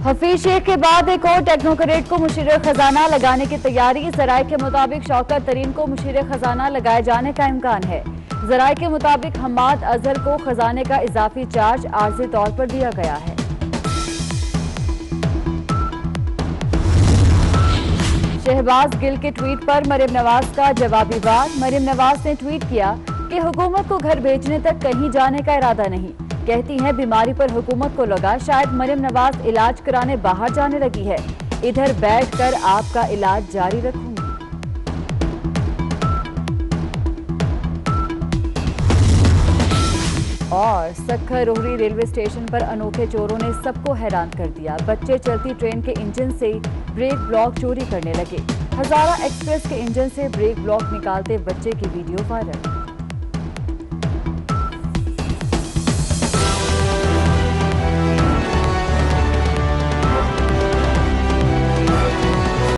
हफीज शेख के बाद एक और टेक्नोक्रेट को मुशीर खजाना लगाने की तैयारी। जराये के मुताबिक शौकत तरीन को मुशीर खजाना लगाए जाने का इम्कान है। जराये के मुताबिक हम्माद अजहर को खजाने का इजाफी चार्ज आर्जी तौर पर दिया गया है। शहबाज गिल के ट्वीट पर मरियम नवाज का जवाबी वार। मरियम नवाज ने ट्वीट किया कि हुकूमत को घर बेचने तक कहीं जाने का इरादा नहीं। कहती हैं बीमारी पर हुकूमत को लगा शायद मरियम नवाज इलाज कराने बाहर जाने लगी है। इधर बैठकर आपका इलाज जारी रखूंगी। और सक्खर रोहरी रेलवे स्टेशन पर अनोखे चोरों ने सबको हैरान कर दिया। बच्चे चलती ट्रेन के इंजन से ब्रेक ब्लॉक चोरी करने लगे। हजारा एक्सप्रेस के इंजन से ब्रेक ब्लॉक निकालते बच्चे की वीडियो वायरल।